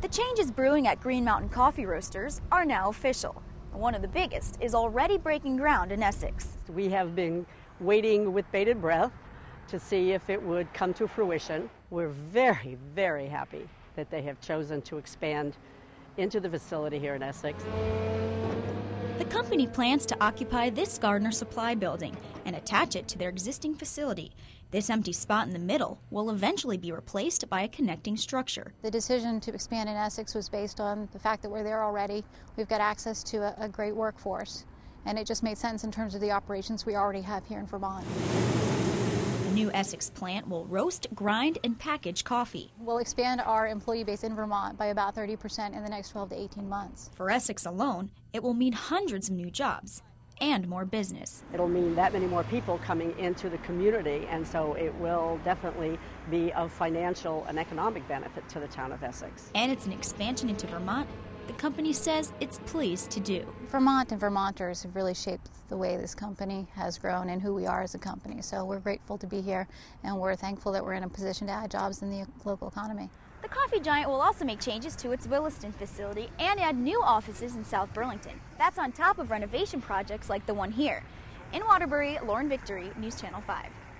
The changes brewing at Green Mountain Coffee Roasters are now official. One of the biggest is already breaking ground in Essex. We have been waiting with bated breath to see if it would come to fruition. We're very, very happy that they have chosen to expand into the facility here in Essex. The company plans to occupy this Gardner Supply building and attach it to their existing facility. This empty spot in the middle will eventually be replaced by a connecting structure. The decision to expand in Essex was based on the fact that we're there already. We've got access to a great workforce, and it just made sense in terms of the operations we already have here in Vermont. The new Essex plant will roast, grind, and package coffee. We'll expand our employee base in Vermont by about 30% in the next 12 to 18 months. For Essex alone, it will mean hundreds of new jobs and more business. It'll mean that many more people coming into the community, and so it will definitely be of financial and economic benefit to the town of Essex. And it's an expansion into Vermont the company says it's pleased to do. Vermont and Vermonters have really shaped the way this company has grown and who we are as a company. So we're grateful to be here, and we're thankful that we're in a position to add jobs in the local economy. The coffee giant will also make changes to its Williston facility and add new offices in South Burlington. That's on top of renovation projects like the one here. In Waterbury, Lauren Victory, News Channel 5.